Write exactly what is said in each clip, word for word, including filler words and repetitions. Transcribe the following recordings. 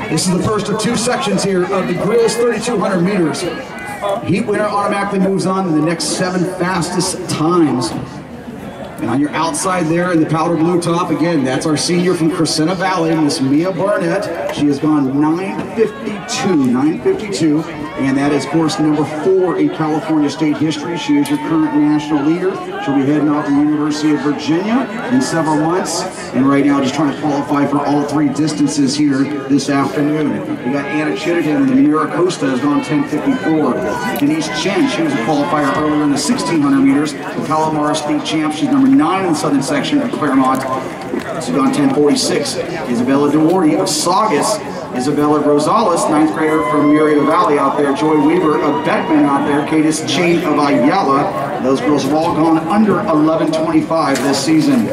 This is the first of two sections here of the girls thirty-two hundred meters. Heat winner automatically moves on to the next seven fastest times. And on your outside there in the powder blue top, again, that's our senior from Crescenta Valley, Miss Mia Barnett. She has gone nine fifty-two, nine fifty-two, and that is course number four in California state history. She is your current national leader. She'll be heading off to the University of Virginia in several months, and right now just trying to qualify for all three distances here this afternoon. We got Anna Chittigan, the Mira Costa, has gone ten fifty-four. Denise Chen, she was a qualifier earlier in the sixteen hundred meters. The Palomar state champ, she's number nine in the southern section at Claremont. She's gone ten forty-six. Isabella Duarte of Saugus. Isabella Rosales, ninth grader from Murrieta Valley out there. Joy Weaver of Beckman out there. Cadis Chain of Ayala. Those girls have all gone under eleven twenty-five this season.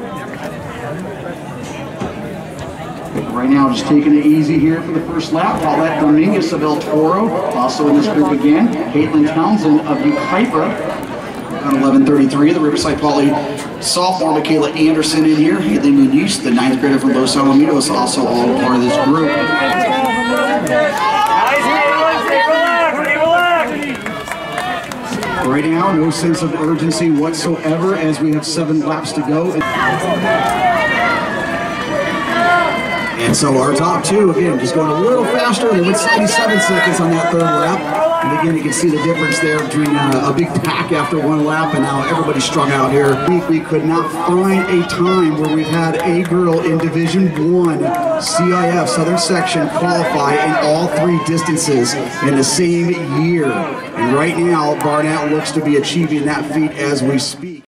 Right now, just taking it easy here for the first lap. Paulette Dominguez of El Toro, also in this group again. Caitlin Townsend of Yucaipa on eleven thirty-three. The Riverside Poly sophomore Michaela Anderson in here. Hallie Muniz, the ninth grader from Los Alamitos, also all part of this group. Right now, no sense of urgency whatsoever as we have seven laps to go. And so our top two, again, just going a little faster. They went seventy-seven seconds on that third lap. And again, you can see the difference there between uh, a big pack after one lap and now everybody's strung out here. We, we could not find a time where we've had a girl in Division One C I F Southern Section qualify in all three distances in the same year. And right now, Barnett looks to be achieving that feat as we speak.